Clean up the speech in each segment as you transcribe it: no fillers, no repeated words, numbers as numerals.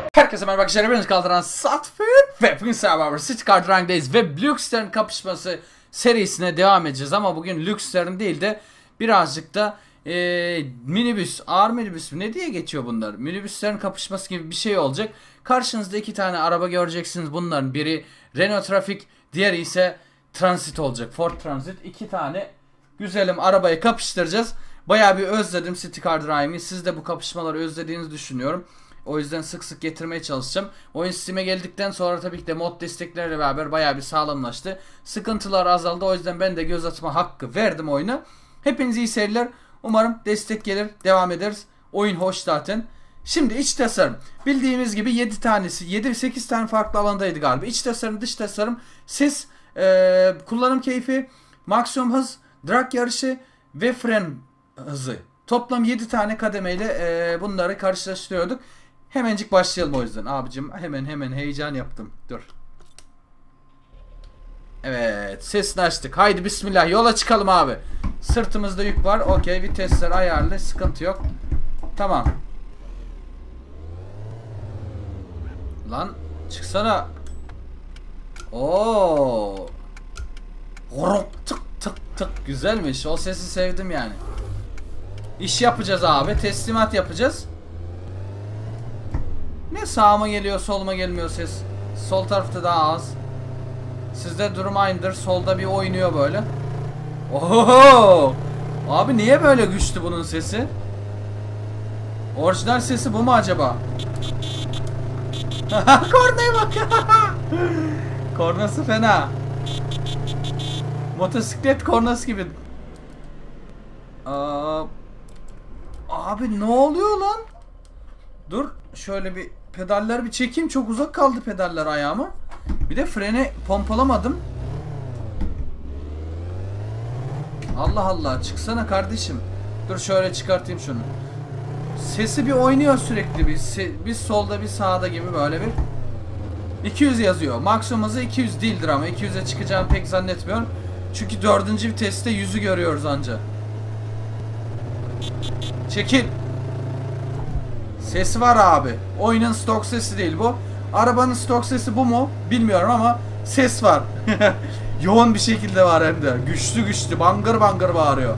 Herkese merhaba arkadaşlar, ben kaldıran Satfır ve bugün Survivor City Card Rank'dayız ve Lux'lerin kapışması serisine devam edeceğiz ama bugün Lux'lerin değil de birazcık da minibüs, ağır minibüs ne diye geçiyor bunlar? Minibüslerin kapışması gibi bir şey olacak. Karşınızda iki tane araba göreceksiniz. Bunların biri Renault Traffic, diğeri ise Transit olacak. Ford Transit. İki tane güzelim arabayı kapıştıracağız. Bayağı bir özledim City Card Rank'ı. Siz de bu kapışmaları özlediğinizi düşünüyorum. O yüzden sık sık getirmeye çalışacağım. Oyun Steam'e geldikten sonra tabii ki de mod destekleriyle beraber bayağı bir sağlamlaştı. Sıkıntılar azaldı. O yüzden ben de göz atma hakkı verdim oyuna. Hepinize iyi seyirler. Umarım destek gelir. Devam ederiz. Oyun hoş zaten. Şimdi iç tasarım. Bildiğimiz gibi 7 tanesi, 7-8 tane farklı alandaydı galiba. İç tasarım, dış tasarım, ses, kullanım keyfi, maksimum hız, drag yarışı ve fren hızı. Toplam 7 tane kademeyle bunları karşılaştırıyorduk. Hemencik başlayalım o yüzden. Abicim hemen heyecan yaptım. Dur. Evet, sesini açtık. Haydi bismillah, yola çıkalım abi. Sırtımızda yük var. Okey, vitesler ayarlı, sıkıntı yok. Tamam. Lan çıksana. Oo. Tık tık tık, güzelmiş. O sesi sevdim yani. İş yapacağız abi. Teslimat yapacağız. Ne sağıma geliyor, soluma gelmiyor ses. Sol tarafta daha az. Sizde durum aynıdır. Solda bir oynuyor böyle. Oho! Abi niye böyle güçlü bunun sesi? Orijinal sesi bu mu acaba? Kornaya bak. Kornası fena. Motosiklet kornası gibi. Abi ne oluyor lan? Dur şöyle bir pedalleri bir çekeyim. Çok uzak kaldı pedaller ayağıma. Bir de freni pompalamadım. Allah Allah, çıksana kardeşim. Dur şöyle çıkartayım şunu. Sesi bir oynuyor sürekli. Bir solda bir sağda gibi böyle bir. 200 yazıyor. Maksimum hızı 200 değildir ama 200'e çıkacağımı pek zannetmiyorum. Çünkü 4. viteste 100'ü görüyoruz anca. Çekil. Sesi var abi. Oyunun stok sesi değil bu. Arabanın stok sesi bu mu? Bilmiyorum ama ses var. Yoğun bir şekilde var hem de. Güçlü güçlü. Bangır bangır bağırıyor.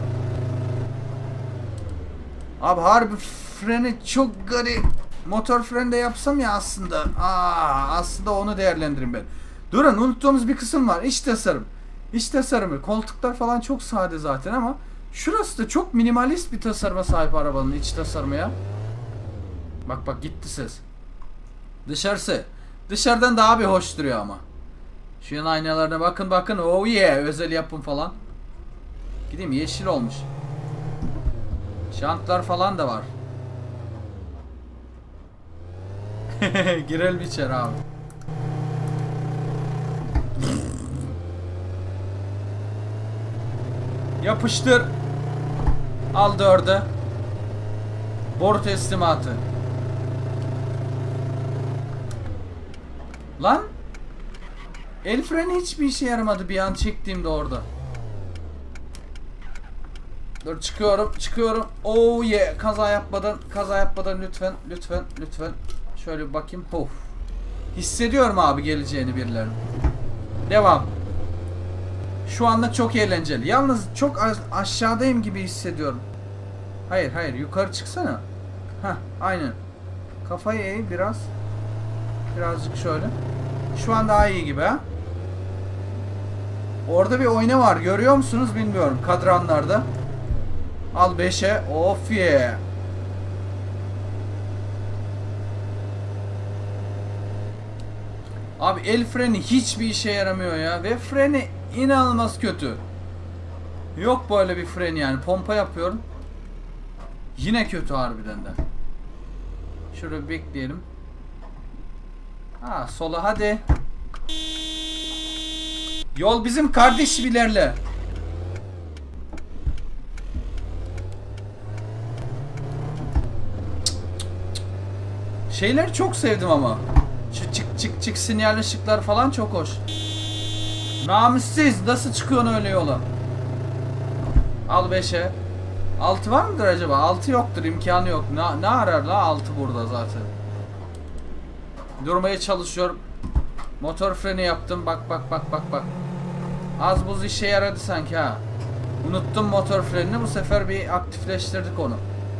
Abi harbi freni çok garip. Motor freni de yapsam ya aslında. Aslında onu değerlendirin ben. Durun, unuttuğumuz bir kısım var. İç tasarım. İç tasarımı. Koltuklar falan çok sade zaten ama şurası da çok minimalist bir tasarıma sahip arabanın iç tasarımı ya. Bak gitti ses. Dışarısı. Dışarıdan daha bir hoş duruyor ama. Şu yan aynalarına bakın. Oh yeah, özel yapım falan. Gideyim, yeşil olmuş. Şantlar falan da var. Girelim içeri abi. Yapıştır. Al 4'e. Boru teslimatı. Lan. El freni hiçbir işe yaramadı bir an çektiğimde orada. Dur çıkıyorum. Oh yeah, kaza yapmadan lütfen. Şöyle bir bakayım. Of. Hissediyorum abi geleceğini birilerinin. Devam. Şu anda çok eğlenceli. Yalnız çok aşağıdayım gibi hissediyorum. Hayır, yukarı çıksana. Heh, aynen. Kafayı eğ biraz. Birazcık şöyle. Şu an daha iyi gibi ha. Orada bir oyna var. Görüyor musunuz bilmiyorum. Kadranlarda. Al 5'e. Of yeah. Abi el freni hiçbir işe yaramıyor ya. Ve freni inanılmaz kötü. Yok böyle bir fren yani. Pompa yapıyorum. Yine kötü harbiden de. Şurada bekleyelim. Sola hadi. Yol bizim kardeş, ilerle. Şeyleri çok sevdim ama. Şu çık sinyal ışıklar falan çok hoş. Namussuz, nasıl çıkıyorsun öyle yola? Al 5'e. 6 var mıdır acaba? 6 yoktur, imkanı yok. Ne arar la 6 burada zaten. Durmaya çalışıyorum. Motor freni yaptım. Bak bak bak bak bak. Az buz işe yaradı sanki ha. Unuttum motor frenini. Bu sefer bir aktifleştirdik onu.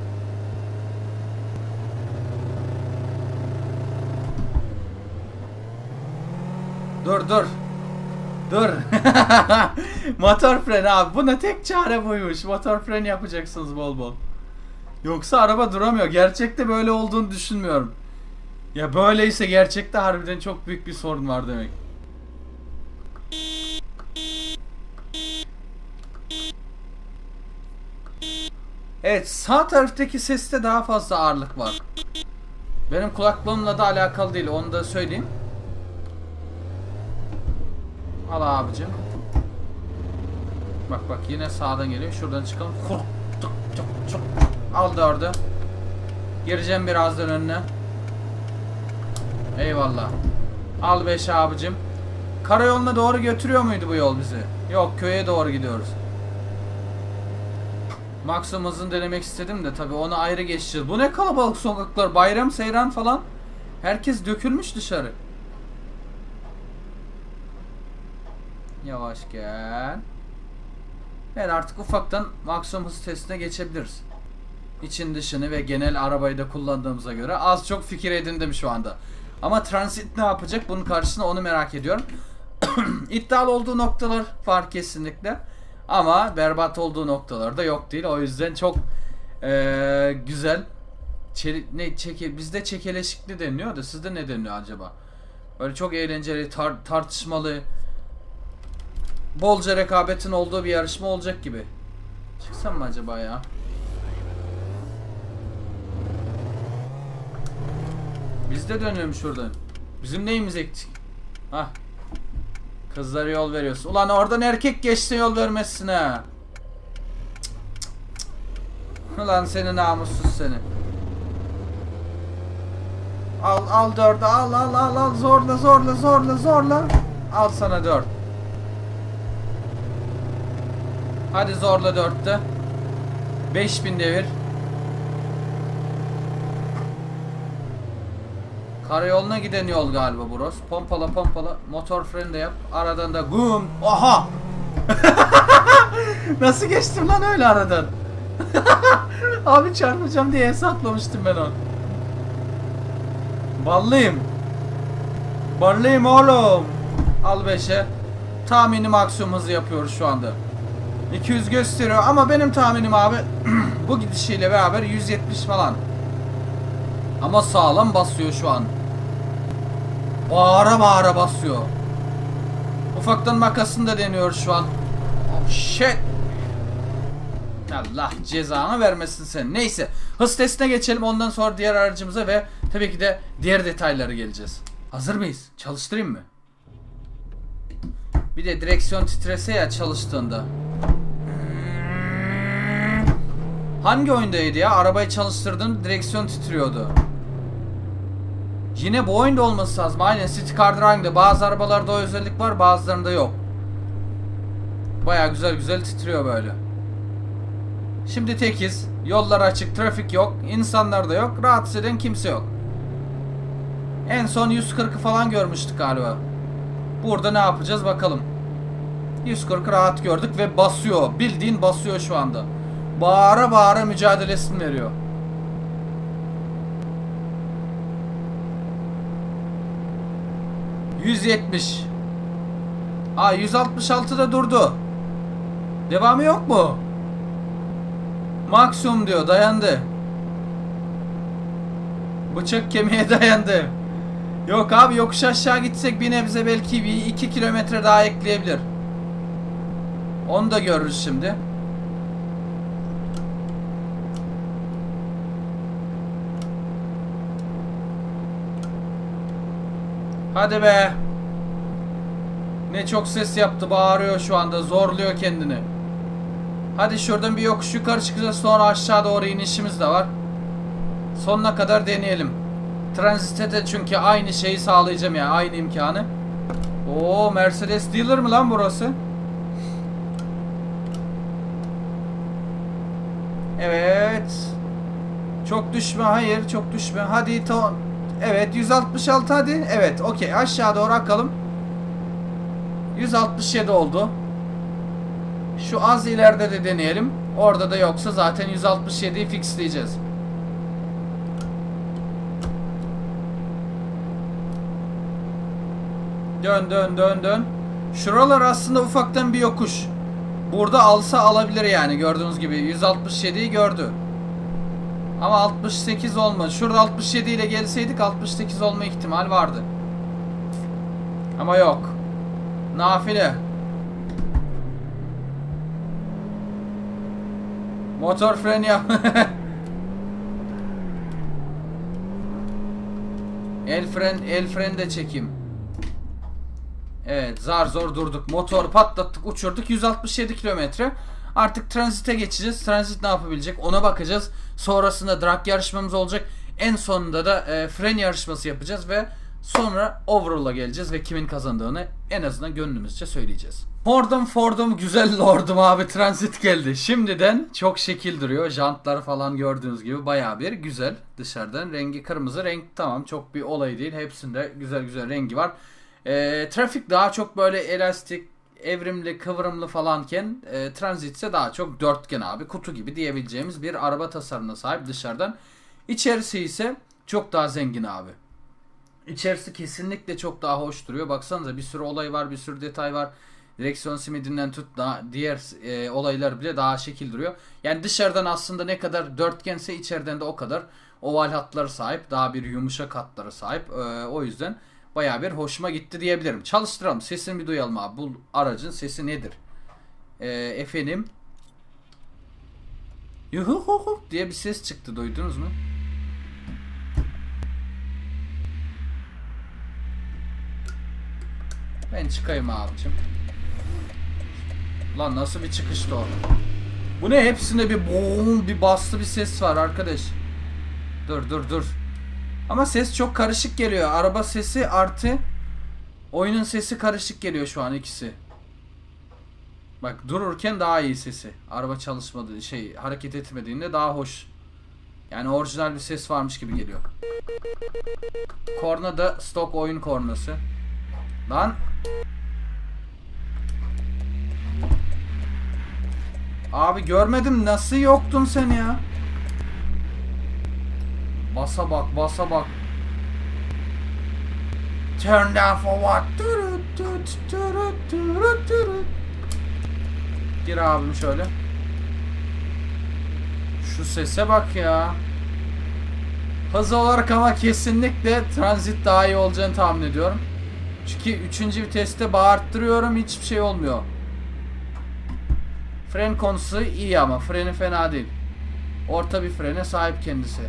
Dur dur. Dur. Motor freni abi. Buna tek çare buymuş. Motor freni yapacaksınız bol bol. Yoksa araba duramıyor. Gerçekte böyle olduğunu düşünmüyorum. Ya böyleyse gerçekte harbiden çok büyük bir sorun var demek. Evet, sağ taraftaki seste daha fazla ağırlık var. Benim kulaklığımla da alakalı değil, onu da söyleyeyim. Al abicim. Bak bak yine sağdan geliyor. Şuradan çıkalım. Al 4'ü. Gireceğim birazdan önüne. Eyvallah. Al 5 abicim. Karayoluna doğru götürüyor muydu bu yol bizi? Yok, köye doğru gidiyoruz. Maksimum hızını denemek istedim de tabii onu ayrı geçeceğiz. Bu ne kalabalık sokaklar, bayram seyran falan. Herkes dökülmüş dışarı. Yavaş gel. Evet, artık ufaktan maksimum hız testine geçebiliriz. İçin dışını ve genel arabayı da kullandığımıza göre az çok fikir edindim şu anda. Ama transit ne yapacak bunun karşısında, onu merak ediyorum. İddialı olduğu noktalar var kesinlikle. Ama berbat olduğu noktalar da yok değil. O yüzden çok güzel. Bizde çekeleşikli deniliyor da sizde ne deniliyor acaba? Böyle çok eğlenceli, tartışmalı, bolca rekabetin olduğu bir yarışma olacak gibi. Çıksam mı acaba ya? Biz de dönüyorum şuradan. Bizim neyimiz eksik? Hah. Kızlara yol veriyorsun. Ulan oradan erkek geçse yol vermezsin ha. Ulan seni namussuz seni. Al 4'ü al zorla. Al sana 4. Hadi zorla 4'te. 5000 devir. Karayoluna giden yol galiba burası. Pompala. Motor freni de yap. Aradan da gum. Oha! Nasıl geçtim lan öyle aradan? Abi çarpacağım diye hesaplamıştım ben onu. Ballıyım oğlum. Al 5'e. Tahmini maksimum hızı yapıyoruz şu anda. 200 gösteriyor ama benim tahminim abi bu gidişiyle beraber 170 falan. Ama sağlam basıyor şu an. Bağıra basıyor. Ufaktan makasını da deniyoruz şu an. Oh shit. Allah cezanı vermesin sen. Neyse. Hız testine geçelim. Ondan sonra diğer aracımıza ve tabii ki de diğer detaylara geleceğiz. Hazır mıyız? Çalıştırayım mı? Bir de direksiyon titrese ya çalıştığında. Hangi oyundaydı ya? Arabayı çalıştırdığında direksiyon titriyordu. Yine bu oyunda olması lazım. Aynen, City Car Driving'de bazı arabalarda o özellik var, bazılarında yok. Baya güzel titriyor böyle. Şimdi tekiz. Yollar açık, trafik yok, insanlar da yok, rahatsız eden kimse yok. En son 140'ı falan görmüştük galiba. Burada ne yapacağız bakalım. 140'ı rahat gördük ve basıyor. Bildiğin basıyor şu anda. Bağıra mücadelesini veriyor. ...170. 166'da durdu. Devamı yok mu? Maksimum diyor, dayandı. Bıçak kemiğe dayandı. Yok abi, yokuş aşağı gitsek bir nebze belki bir 2 kilometre daha ekleyebilir. Onu da görürüz şimdi. Hadi be. Ne çok ses yaptı, bağırıyor şu anda, zorluyor kendini. Hadi şuradan bir yokuş yukarı çıkacağız, sonra aşağı doğru inişimiz de var. Sonuna kadar deneyelim. Transit'e de çünkü aynı şeyi sağlayacağım ya, aynı imkanı. Oo, Mercedes dealer mı lan burası? Evet. Çok düşme, hayır çok düşme. Hadi Evet 166 hadi. Evet okey, aşağı doğru akalım. 167 oldu. Şu az ileride de deneyelim. Orada da yoksa zaten 167'yi fixleyeceğiz. Dön dön dön dön. Şuralar aslında ufaktan bir yokuş. Burada alsa alabilir yani, gördüğünüz gibi 167'yi gördü. Ama 68 olmadı. Şurada 67 ile gelseydik 68 olma ihtimal vardı. Ama yok. Nafile. Motor freni yap. El fren de çekeyim. Evet, zar zor durduk. Motoru patlattık, uçurduk. 167 kilometre. Artık transite geçeceğiz. Transit ne yapabilecek ona bakacağız. Sonrasında drag yarışmamız olacak. En sonunda da fren yarışması yapacağız ve sonra overall'a geleceğiz ve kimin kazandığını en azından gönlümüzce söyleyeceğiz. Ford'um güzel lordum abi, transit geldi. Şimdiden çok şekil duruyor. Jantlar falan gördüğünüz gibi bayağı bir güzel. Dışarıdan rengi kırmızı renk, tamam, çok bir olay değil. Hepsinde güzel güzel rengi var. Trafik daha çok böyle elastik, evrimli, kıvrımlı falanken transit ise daha çok dörtgen abi, kutu gibi diyebileceğimiz bir araba tasarımına sahip dışarıdan. İçerisi ise çok daha zengin abi. İçerisi kesinlikle çok daha hoş duruyor. Baksanıza, bir sürü olay var, bir sürü detay var. Direksiyon simidinden tut da diğer olaylar bile daha şekil duruyor. Yani dışarıdan aslında ne kadar dörtgense içeriden de o kadar oval hatlara sahip, daha bir yumuşak hatlara sahip. O yüzden bayağı bir hoşuma gitti diyebilirim. Çalıştıralım, sesini bir duyalım abi. Bu aracın sesi nedir? Efendim, yuhuhuhu diye bir ses çıktı, duydunuz mu? Ben çıkayım abicim. Lan nasıl bir çıkıştı o? Bu ne? Hepsinde bir boom, bir bastı bir ses var arkadaş. Dur. Ama ses çok karışık geliyor. Araba sesi artı oyunun sesi karışık geliyor şu an ikisi. Bak, dururken daha iyi sesi. Araba çalışmadığı, hareket etmediğinde daha hoş. Yani orijinal bir ses varmış gibi geliyor. Korna da stok oyun kornası. Lan. Abi görmedim, nasıl yoktun sen ya? Basa bak. Turn down for what? Gir abim şöyle. Şu sese bak ya. Hız olarak ama kesinlikle transit daha iyi olacağını tahmin ediyorum. Çünkü 3. viteste bağırttırıyorum, hiçbir şey olmuyor. Fren konusu iyi ama freni fena değil. Orta bir frene sahip kendisi.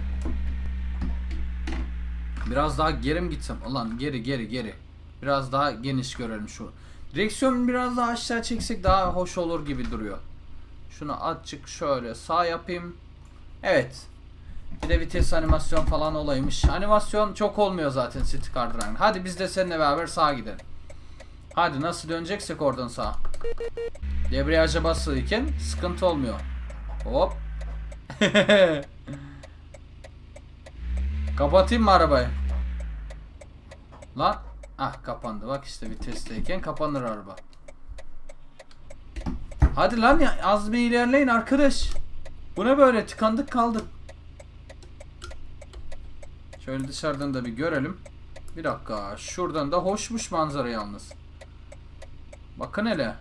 Biraz daha geri mi gitsem? Ulan geri. Biraz daha geniş görelim şu. Direksiyonu biraz daha aşağı çeksek daha hoş olur gibi duruyor. Şunu azıcık şöyle sağ yapayım. Evet. Bir de vites animasyon falan olaymış. Animasyon çok olmuyor zaten City Car Drag'ın. Hadi biz de seninle beraber sağa gidelim. Hadi, nasıl döneceksek oradan sağa. Debriyaja basılıyken sıkıntı olmuyor. Hop. Kapatayım mı arabayı? Lan. Ah, kapandı. Bak işte, vitesteyken kapanır araba. Hadi lan ya, az bir ilerleyin arkadaş. Bu ne böyle, tıkandık kaldık. Şöyle dışarıdan da bir görelim. Bir dakika, şuradan da hoşmuş manzara yalnız. Bakın hele.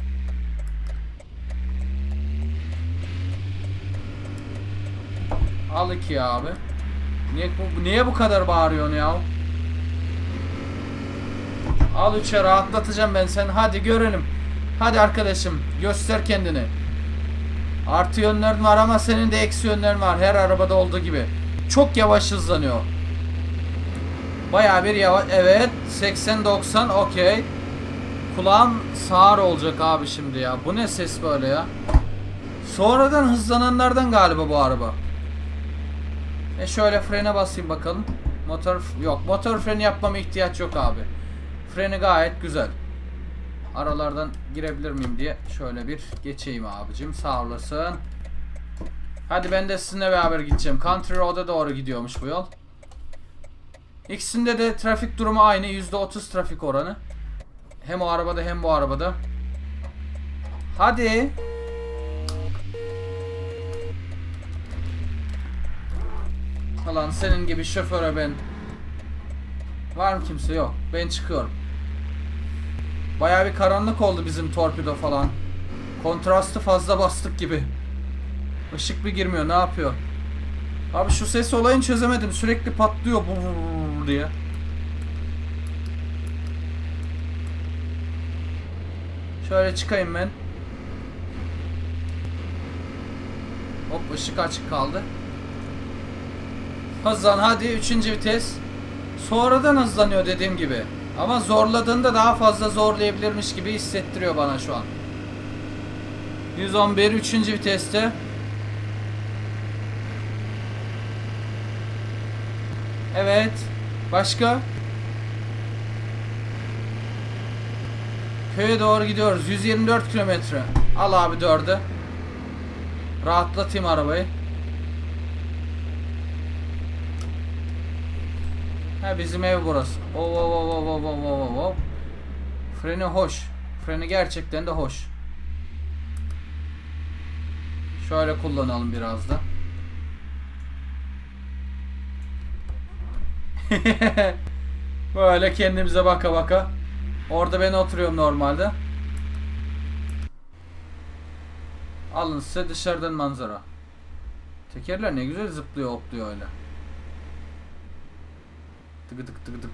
Al iki abi. Niye bu kadar bağırıyorsun ya? Al üçe, rahatlatacağım ben seni. Hadi görelim. Hadi arkadaşım, göster kendini. Artı yönlerin var ama senin de eksi yönlerin var. Her arabada olduğu gibi. Çok yavaş hızlanıyor. Bayağı bir yavaş. Evet. 80-90 okey. Kulağım sağır olacak abi şimdi ya. Bu ne ses böyle ya? Sonradan hızlananlardan galiba bu araba. Şöyle frene basayım bakalım. Motor freni yapmama ihtiyaç yok abi. Freni gayet güzel. Aralardan girebilir miyim diye şöyle bir geçeyim abicim. Sağ olasın. Hadi ben de sizinle beraber gideceğim. Country Road'a doğru gidiyormuş bu yol. İkisinde de trafik durumu aynı. %30 trafik oranı. Hem o arabada hem bu arabada. Hadi. Ulan senin gibi şoföre ben. Var mı kimse? Yok. Ben çıkıyorum. Bayağı bir karanlık oldu bizim torpido falan. Kontrastı fazla bastık gibi. Işık bir girmiyor. Ne yapıyor? Abi şu ses olayını çözemedim. Sürekli patlıyor diye. Şöyle çıkayım ben. Hop, ışık açık kaldı. Hızlan hadi, 3. vites. Sonradan hızlanıyor dediğim gibi. Ama zorladığında daha fazla zorlayabilirmiş gibi hissettiriyor bana şu an. 111 3. viteste. Evet. Başka? Köye doğru gidiyoruz. 124 kilometre. Al abi 4'ü. Rahatlatayım arabayı. Ha, bizim ev burası. Freni hoş. Freni gerçekten de hoş. Şöyle kullanalım biraz da. Böyle kendimize baka baka. Orada ben oturuyorum normalde. Alın size dışarıdan manzara. Tekerler ne güzel zıplıyor, hopluyor öyle. Tık tık tık tık.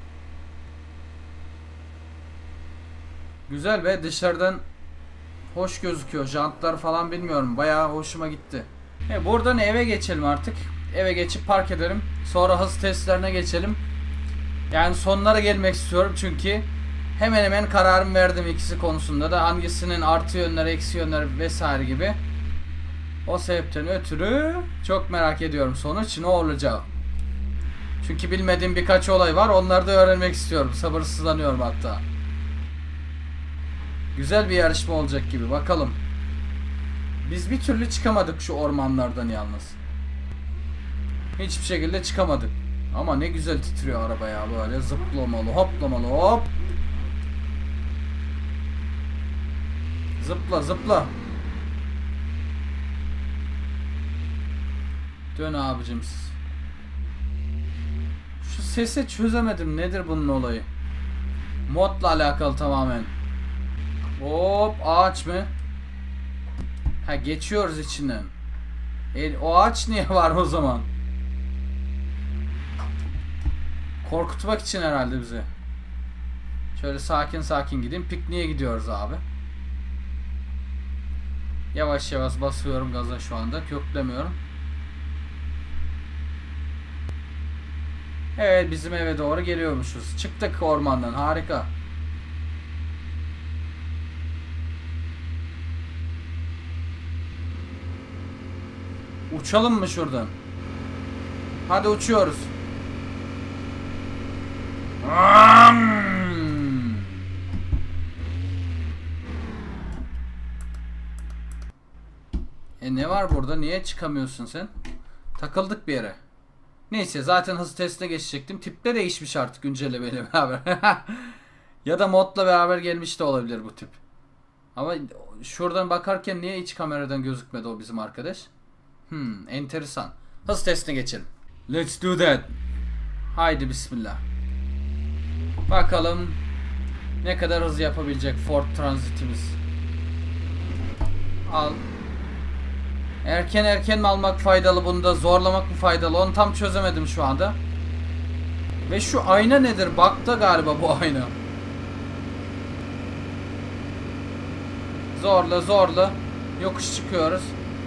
Güzel ve dışarıdan hoş gözüküyor. Jantlar falan bilmiyorum. Bayağı hoşuma gitti. Buradan eve geçelim artık. Eve geçip park edelim. Sonra hız testlerine geçelim. Yani sonlara gelmek istiyorum çünkü hemen hemen kararımı verdim ikisi konusunda da. Hangisinin artı yönleri, eksi yönleri vesaire gibi. O sebepten ötürü çok merak ediyorum sonuç ne olacak. Çünkü bilmediğim birkaç olay var. Onları da öğrenmek istiyorum. Sabırsızlanıyorum hatta. Güzel bir yarışma olacak gibi. Bakalım. Biz bir türlü çıkamadık şu ormanlardan yalnız. Hiçbir şekilde çıkamadık. Ama ne güzel titriyor araba ya böyle. Zıplamalı, hoplamalı, hop. Zıpla, zıpla. Dön abicim. Şu sesi çözemedim. Nedir bunun olayı? Modla alakalı tamamen. Hop, ağaç mı? Ha, geçiyoruz içinden. O ağaç niye var o zaman? Korkutmak için herhalde bizi. Şöyle sakin sakin gideyim. Pikniğe gidiyoruz abi. Yavaş yavaş basıyorum gaza şu anda. Köklemiyorum. Evet, bizim eve doğru geliyormuşuz. Çıktık ormandan. Harika. Uçalım mı şuradan? Hadi uçuyoruz. Ne var burada? Niye çıkamıyorsun sen? Takıldık bir yere. Neyse, zaten hız testine geçecektim. Tip de değişmiş artık güncellemeyle beraber. Ya da modla beraber gelmiş de olabilir bu tip. Ama şuradan bakarken niye hiç kameradan gözükmedi o bizim arkadaş? Enteresan. Hız testine geçelim. Let's do that. Haydi bismillah. Bakalım ne kadar hız yapabilecek Ford Transit'imiz. Al. Erken mi almak faydalı, bunu da zorlamak mı faydalı, onu tam çözemedim şu anda. Ve şu ayna nedir? Bug'da galiba bu ayna. Zorla zorla yokuş çıkıyoruz.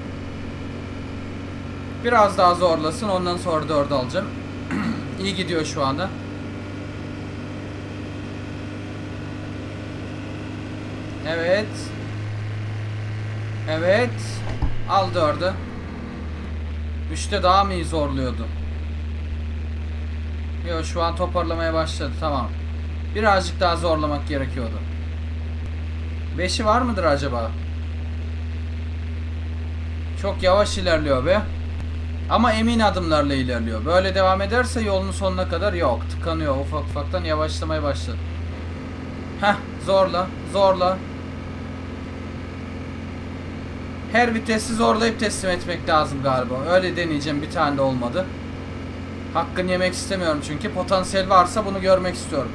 Biraz daha zorlasın, ondan sonra 4'ü alacağım. İyi gidiyor şu anda. Evet. Evet. Al 4'ü. 3'te daha mı iyi zorluyordu? Yok, şu an toparlamaya başladı. Tamam. Birazcık daha zorlamak gerekiyordu. 5'i var mıdır acaba? Çok yavaş ilerliyor be. Ama emin adımlarla ilerliyor. Böyle devam ederse yolun sonuna kadar yok. Tıkanıyor. Ufak ufaktan yavaşlamaya başladı. Heh, zorla. Zorla. Her vitesi zorlayıp teslim etmek lazım galiba. Öyle deneyeceğim. Bir tane de olmadı. Hakkını yemek istemiyorum çünkü. Potansiyel varsa bunu görmek istiyorum.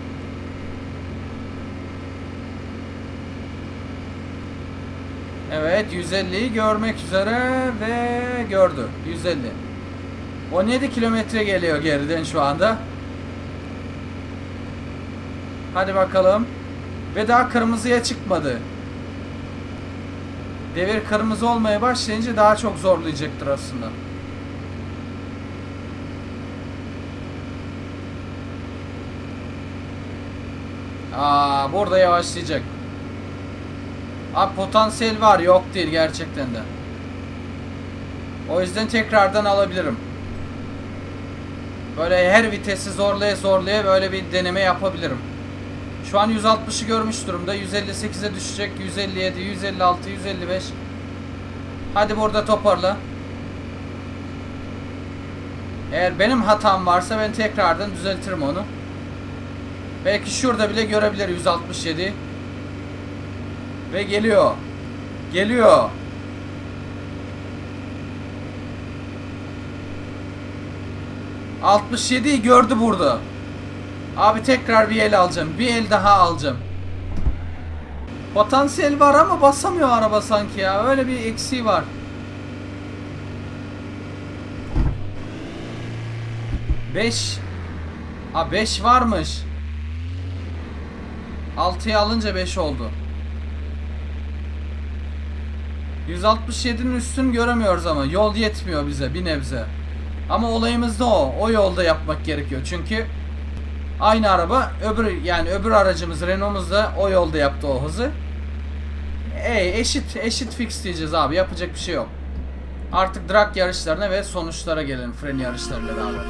Evet, 150'yi görmek üzere ve gördü. 150. 17 kilometre geliyor geriden şu anda. Hadi bakalım. Ve daha kırmızıya çıkmadı. Devir kırmızı olmaya başlayınca daha çok zorlayacaktır aslında. Burada yavaşlayacak. Abi potansiyel var, yok değil gerçekten de. O yüzden tekrardan alabilirim. Böyle her vitesi zorlaya zorlaya böyle bir deneme yapabilirim. Şu an 160'ı görmüş durumda. 158'e düşecek. 157, 156, 155. Hadi burada toparla. Eğer benim hatam varsa ben tekrardan düzeltirim onu. Belki şurada bile görebilir 167. Ve geliyor. Geliyor. ...67'yi gördü burada. Abi tekrar bir el alacağım. Bir el daha alacağım. Potansiyel var ama basamıyor araba sanki ya. Öyle bir eksiği var. Beş. 5 varmış. 6'yı alınca 5 oldu. 167'nin üstünü göremiyoruz ama yol yetmiyor bize bir nebze. Ama olayımız da o. O yolda yapmak gerekiyor. Çünkü aynı araba öbür aracımız Renault'umuz da o yolda yaptı o hızı. Eşit fix diyeceğiz abi. Yapacak bir şey yok. Artık drag yarışlarına ve sonuçlara gelelim fren yarışlarıyla beraber.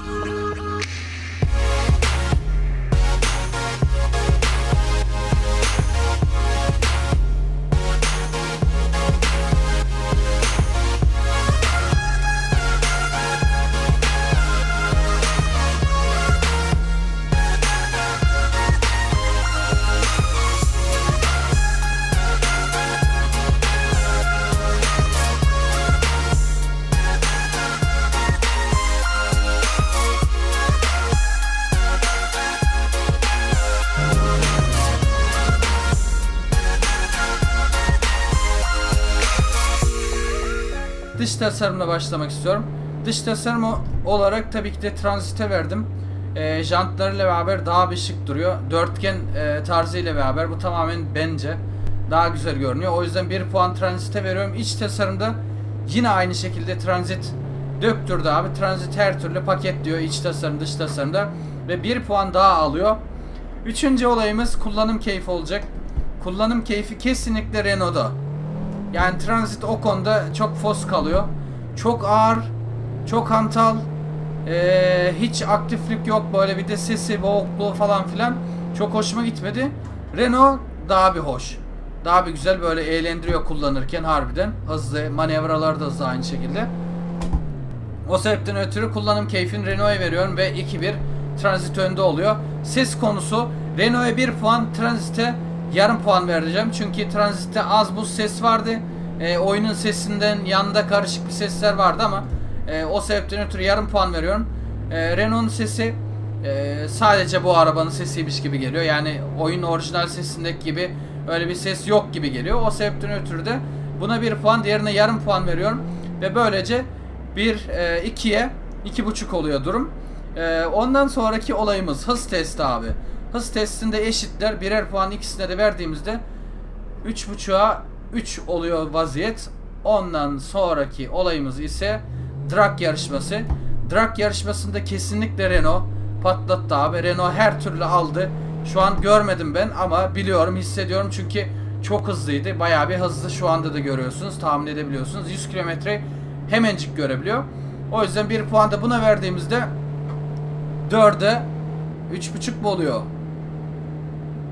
Dış tasarımla başlamak istiyorum. Dış tasarım olarak tabii ki de Transit'e verdim. Jantlarıyla beraber daha bir şık duruyor. Dörtgen tarzıyla beraber bu tamamen bence daha güzel görünüyor. O yüzden 1 puan Transit'e veriyorum. İç tasarımda yine aynı şekilde Transit döktürdü abi. Transit her türlü paket diyor iç tasarım dış tasarımda. Ve 1 puan daha alıyor. Üçüncü olayımız kullanım keyfi olacak. Kullanım keyfi kesinlikle Renault'da. Yani Transit o konuda çok fos kalıyor. Çok ağır, çok hantal, hiç aktiflik yok, böyle bir de sesi, boğukluğu falan filan çok hoşuma gitmedi. Renault daha bir hoş. Daha bir güzel, böyle eğlendiriyor kullanırken harbiden. Hızlı, manevralar da hızlı aynı şekilde. O sebepten ötürü kullanım keyfini Renault'a veriyorum ve 2-1 Transit önde oluyor. Ses konusu Renault'a 1 puan, Transit'e yarım puan vereceğim. Çünkü Transit'te az buz ses vardı. Oyunun sesinden yanında karışık bir sesler vardı ama o sebepten ötürü yarım puan veriyorum. Renault'un sesi sadece bu arabanın sesiymiş gibi geliyor. Yani oyun orijinal sesindeki gibi öyle bir ses yok gibi geliyor. O sebepten ötürü de buna 1 puan, diğerine yarım puan veriyorum. Ve böylece 2'ye 2,5 oluyor durum. Ondan sonraki olayımız hız testi abi. Hız testinde eşitler. Birer puan ikisine de verdiğimizde 3,5'a 3 oluyor vaziyet. Ondan sonraki olayımız ise drag yarışması. Drag yarışmasında kesinlikle Renault patlattı abi. Renault her türlü aldı. Şu an görmedim ben ama biliyorum, hissediyorum çünkü çok hızlıydı. Bayağı bir hızlı, şu anda da görüyorsunuz, tahmin edebiliyorsunuz. 100 kilometre hemencik görebiliyor. O yüzden 1 puan da buna verdiğimizde 4'e 3,5 mu oluyor?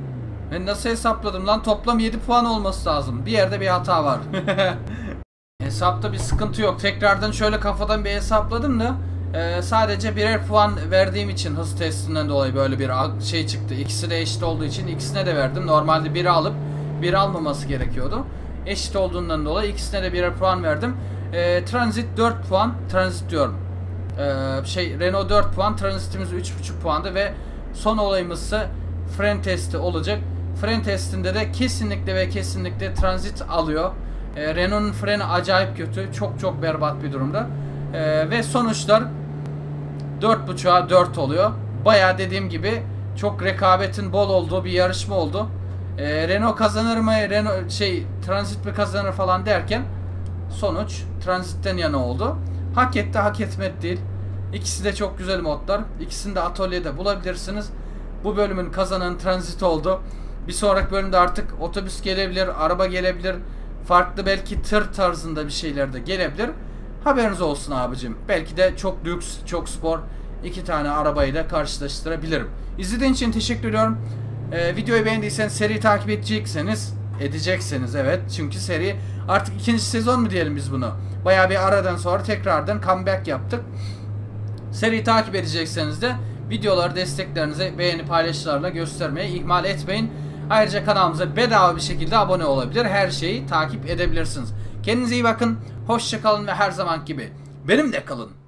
Ben nasıl hesapladım lan? Toplam 7 puan olması lazım. Bir yerde bir hata var. Hesapta bir sıkıntı yok. Tekrardan şöyle kafadan bir hesapladım da sadece birer puan verdiğim için hız testinden dolayı böyle bir şey çıktı. İkisi de eşit olduğu için ikisine de verdim. Normalde biri alıp biri almaması gerekiyordu. Eşit olduğundan dolayı ikisine de birer puan verdim. Transit 4 puan. Transit diyorum. Renault 4 puan. Transitimiz 3,5 puandı ve son olayımız ise fren testi olacak. Fren testinde de kesinlikle ve kesinlikle Transit alıyor. Renault'un freni acayip kötü. Çok çok berbat bir durumda. Ve sonuçlar 4.5'a 4 oluyor. Bayağı dediğim gibi çok rekabetin bol olduğu bir yarışma oldu. Renault kazanır mı? Transit mi kazanır falan derken sonuç Transit'ten yana oldu. Hak etti, hak etmedi değil. İkisi de çok güzel modlar. İkisini de atölyede bulabilirsiniz. Bu bölümün kazananı Transit oldu. Bir sonraki bölümde artık otobüs gelebilir, araba gelebilir. Farklı belki tır tarzında bir şeyler de gelebilir. Haberiniz olsun abicim. Belki de çok lüks, çok spor iki tane arabayı da karşılaştırabilirim. İzlediğiniz için teşekkür ediyorum. Videoyu beğendiyseniz, seriyi takip edecekseniz evet. Çünkü seri artık ikinci sezon mu diyelim biz bunu. Bayağı bir aradan sonra tekrardan comeback yaptık. Seriyi takip edecekseniz de videoları desteklerinizi beğeni paylaşılarla göstermeyi ihmal etmeyin. Ayrıca kanalımıza bedava bir şekilde abone olabilir. Her şeyi takip edebilirsiniz. Kendinize iyi bakın. Hoşça kalın ve her zaman gibi benimle kalın.